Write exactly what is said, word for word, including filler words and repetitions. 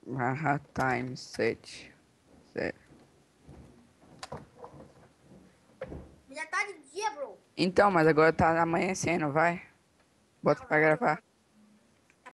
Barra time set. Zero. Já tá de dia, bro. Então, mas agora tá amanhecendo, vai. Bota pra gravar.